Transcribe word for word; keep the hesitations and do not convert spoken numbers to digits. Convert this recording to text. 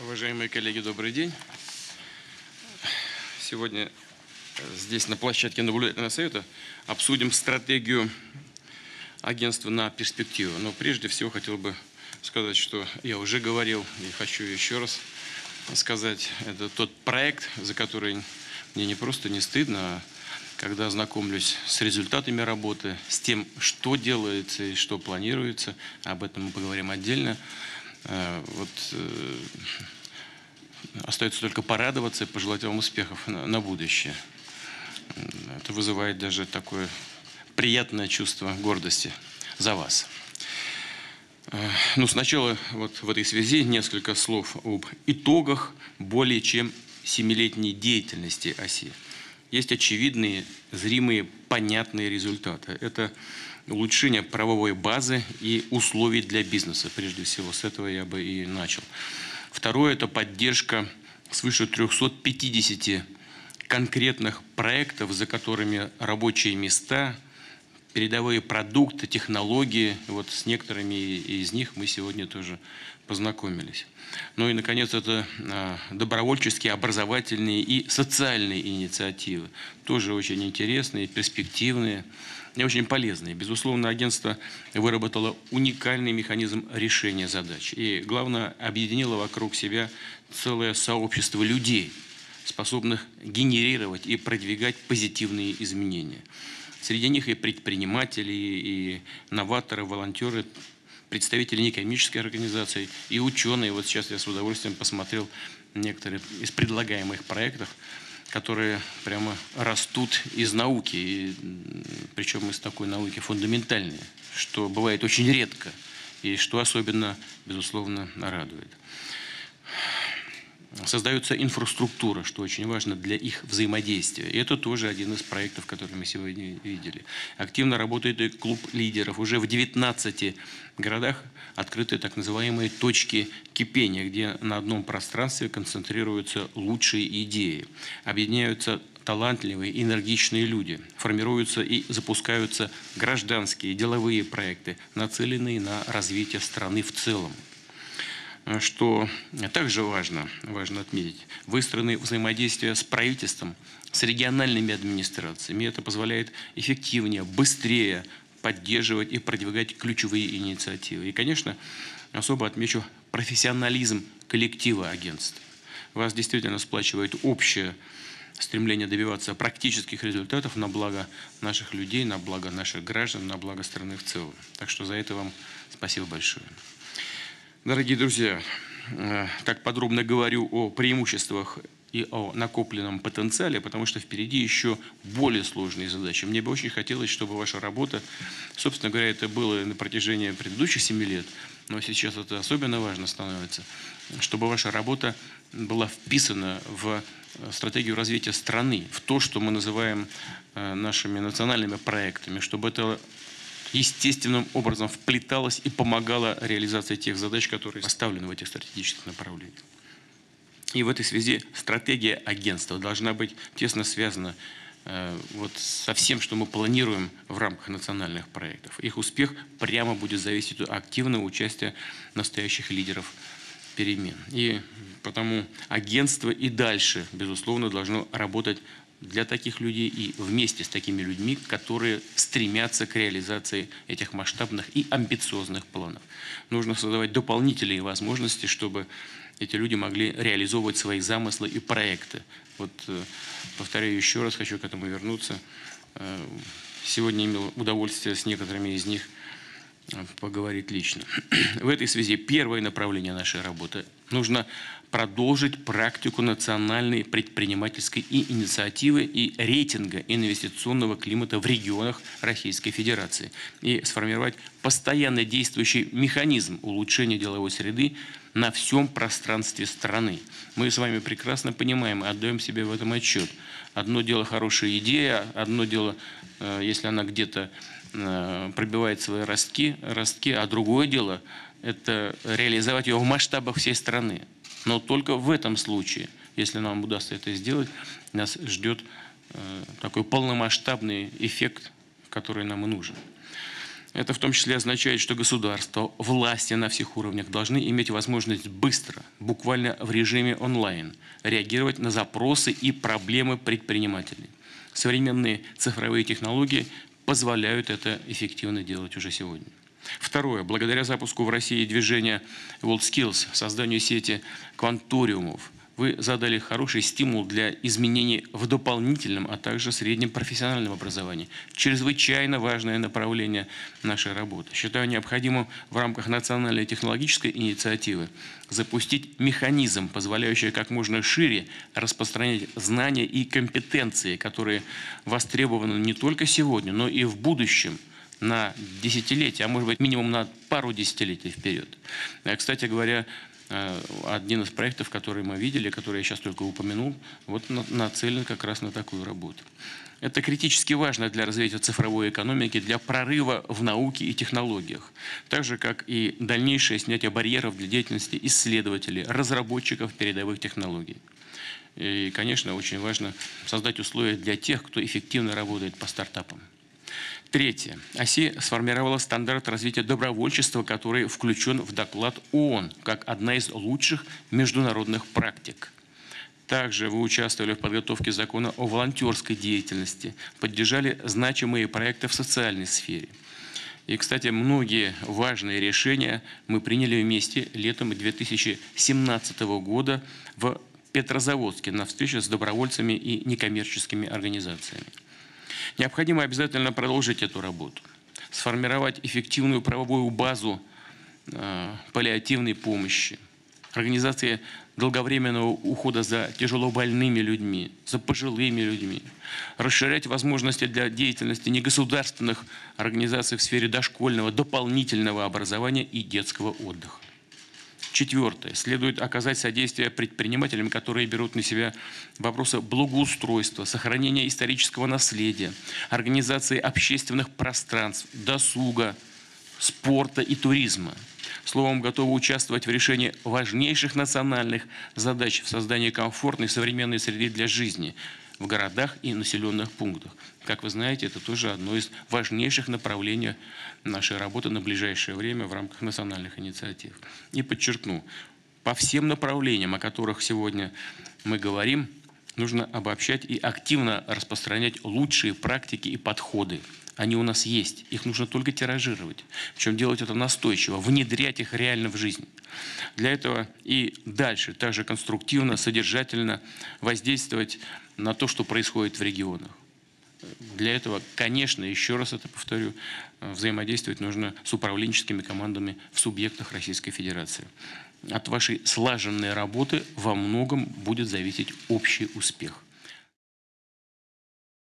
Уважаемые коллеги, добрый день. Сегодня здесь на площадке наблюдательного совета обсудим стратегию агентства на перспективу. Но прежде всего хотел бы сказать, что я уже говорил и хочу еще раз сказать. Это тот проект, за который мне не просто не стыдно, а когда знакомлюсь с результатами работы, с тем, что делается и что планируется, об этом мы поговорим отдельно. Вот остается только порадоваться и пожелать вам успехов на, на будущее. Это вызывает даже такое приятное чувство гордости за вас. Ну, сначала вот в этой связи несколько слов об итогах более чем семилетней деятельности ОСИ. Есть очевидные, зримые, понятные результаты. Это улучшение правовой базы и условий для бизнеса. Прежде всего, с этого я бы и начал. Второе – это поддержка свыше трёхсот пятидесяти конкретных проектов, за которыми рабочие места, передовые продукты, технологии. Вот с некоторыми из них мы сегодня тоже познакомились. Ну и, наконец, это добровольческие, образовательные и социальные инициативы. Тоже очень интересные, перспективные и очень полезные. Безусловно, агентство выработало уникальный механизм решения задач. И, главное, объединило вокруг себя целое сообщество людей, способных генерировать и продвигать позитивные изменения. Среди них и предприниматели, и новаторы, волонтеры, представители некоммерческой организации и ученые. Вот сейчас я с удовольствием посмотрел некоторые из предлагаемых проектов, которые прямо растут из науки, и, причем из такой науки фундаментальной, что бывает очень редко и что особенно, безусловно, радует. Создается инфраструктура, что очень важно для их взаимодействия. И это тоже один из проектов, который мы сегодня видели. Активно работает и клуб лидеров. Уже в девятнадцати городах открыты так называемые точки кипения, где на одном пространстве концентрируются лучшие идеи. Объединяются талантливые, энергичные люди. Формируются и запускаются гражданские, деловые проекты, нацеленные на развитие страны в целом. Что также важно, важно отметить, выстроены взаимодействия с правительством, с региональными администрациями. Это позволяет эффективнее, быстрее поддерживать и продвигать ключевые инициативы. И, конечно, особо отмечу профессионализм коллектива агентства. Вас действительно сплачивает общее стремление добиваться практических результатов на благо наших людей, на благо наших граждан, на благо страны в целом. Так что за это вам спасибо большое. Дорогие друзья, так подробно говорю о преимуществах и о накопленном потенциале, потому что впереди еще более сложные задачи. Мне бы очень хотелось, чтобы ваша работа, собственно говоря, это было на протяжении предыдущих семи лет, но сейчас это особенно важно становится, чтобы ваша работа была вписана в стратегию развития страны, в то, что мы называем нашими национальными проектами, чтобы это естественным образом вплеталась и помогала реализации тех задач, которые поставлены в этих стратегических направлениях. И в этой связи стратегия агентства должна быть тесно связана э, вот со всем, что мы планируем в рамках национальных проектов. Их успех прямо будет зависеть от активного участия настоящих лидеров перемен. И потому агентство и дальше, безусловно, должно работать для таких людей и вместе с такими людьми, которые стремятся к реализации этих масштабных и амбициозных планов. Нужно создавать дополнительные возможности, чтобы эти люди могли реализовывать свои замыслы и проекты. Вот, повторяю еще раз, хочу к этому вернуться. Сегодня имел удовольствие с некоторыми из них поговорить лично. В этой связи первое направление нашей работы – нужно продолжить практику национальной предпринимательской и инициативы и рейтинга инвестиционного климата в регионах Российской Федерации и сформировать постоянно действующий механизм улучшения деловой среды на всем пространстве страны. Мы с вами прекрасно понимаем и отдаем себе в этом отчет. Одно дело хорошая идея, одно дело, если она где-то пробивает свои ростки, ростки, а другое дело – это реализовать ее в масштабах всей страны. Но только в этом случае, если нам удастся это сделать, нас ждет такой полномасштабный эффект, который нам и нужен. Это в том числе означает, что государство, власти на всех уровнях должны иметь возможность быстро, буквально в режиме онлайн, реагировать на запросы и проблемы предпринимателей. Современные цифровые технологии позволяют это эффективно делать уже сегодня. Второе. Благодаря запуску в России движения WorldSkills, созданию сети кванториумов, вы задали хороший стимул для изменений в дополнительном, а также среднем профессиональном образовании. Чрезвычайно важное направление нашей работы. Считаю необходимым в рамках национальной технологической инициативы запустить механизм, позволяющий как можно шире распространять знания и компетенции, которые востребованы не только сегодня, но и в будущем, на десятилетия, а может быть минимум на пару десятилетий вперед. Кстати говоря, один из проектов, которые мы видели, который я сейчас только упомянул, вот нацелен как раз на такую работу. Это критически важно для развития цифровой экономики, для прорыва в науке и технологиях, так же, как и дальнейшее снятие барьеров для деятельности исследователей, разработчиков передовых технологий. И, конечно, очень важно создать условия для тех, кто эффективно работает по стартапам. Третье. ОСИ сформировала стандарт развития добровольчества, который включен в доклад ООН как одна из лучших международных практик. Также вы участвовали в подготовке закона о волонтерской деятельности, поддержали значимые проекты в социальной сфере. И, кстати, многие важные решения мы приняли вместе летом две тысячи семнадцатого года в Петрозаводске на встрече с добровольцами и некоммерческими организациями. Необходимо обязательно продолжить эту работу, сформировать эффективную правовую базу э, паллиативной помощи, организации долговременного ухода за тяжелобольными людьми, за пожилыми людьми, расширять возможности для деятельности негосударственных организаций в сфере дошкольного, дополнительного образования и детского отдыха. Четвертое. Следует оказать содействие предпринимателям, которые берут на себя вопросы благоустройства, сохранения исторического наследия, организации общественных пространств, досуга, спорта и туризма. Словом, готовы участвовать в решении важнейших национальных задач в создании комфортной современной среды для жизни в городах и населенных пунктах. Как вы знаете, это тоже одно из важнейших направлений нашей работы на ближайшее время в рамках национальных инициатив. И подчеркну, по всем направлениям, о которых сегодня мы говорим, нужно обобщать и активно распространять лучшие практики и подходы. Они у нас есть, их нужно только тиражировать. Причем делать это настойчиво, внедрять их реально в жизнь. Для этого и дальше также конструктивно, содержательно воздействовать на то, что происходит в регионах. Для этого, конечно, еще раз это повторю, взаимодействовать нужно с управленческими командами в субъектах Российской Федерации. От вашей слаженной работы во многом будет зависеть общий успех.